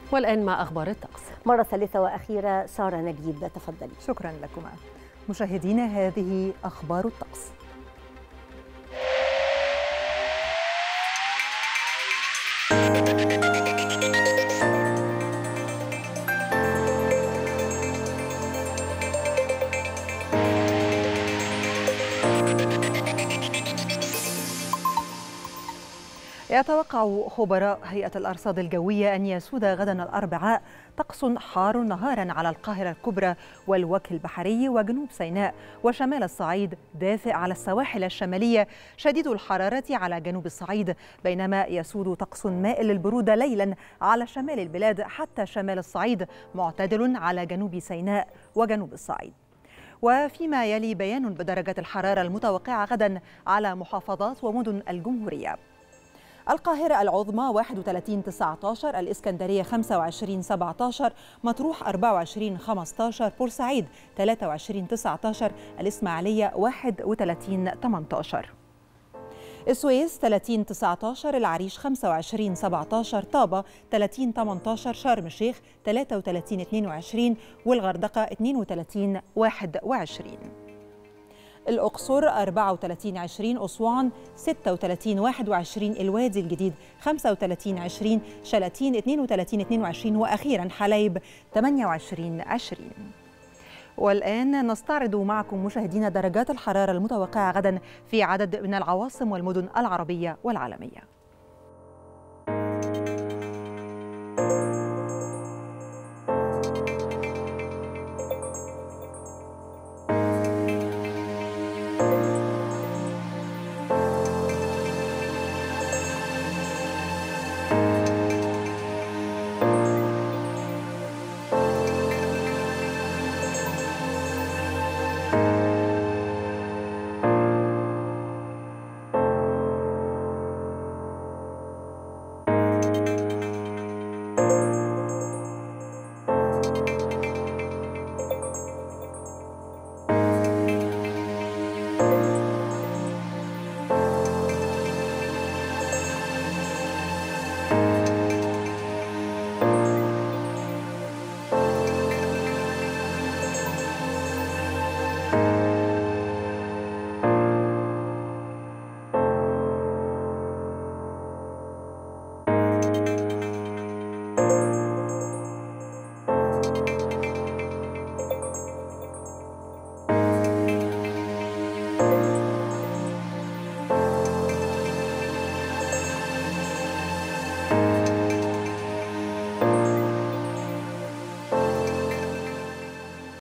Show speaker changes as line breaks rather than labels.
والآن مع أخبار الطقس.
مرة ثالثة وأخيرة سارة نجيب، تفضلي.
شكرا لكما. مشاهدينا، هذه أخبار الطقس. يتوقع خبراء هيئة الأرصاد الجوية أن يسود غدا الأربعاء طقس حار نهارا على القاهرة الكبرى والوجه البحري وجنوب سيناء وشمال الصعيد، دافئ على السواحل الشمالية، شديد الحرارة على جنوب الصعيد، بينما يسود طقس مائل للبرودة ليلا على شمال البلاد حتى شمال الصعيد، معتدل على جنوب سيناء وجنوب الصعيد. وفيما يلي بيان بدرجة الحرارة المتوقعة غدا على محافظات ومدن الجمهورية: القاهرة العظمى 31-19، الإسكندرية 25-17، مطروح 24-15، بورسعيد 23-19، الإسماعيلية 31-18، السويس 30-19، العريش 25-17، طابة 30-18، شرم الشيخ 33-22، والغردقة 32-21، الأقصر 34-20، أسوان 36-21، الوادي الجديد 35-20، شلاتين 32-22، وأخيرا حلايب 28-20. والآن نستعرض معكم مشاهدينا درجات الحرارة المتوقعة غدا في عدد من العواصم والمدن العربية والعالمية.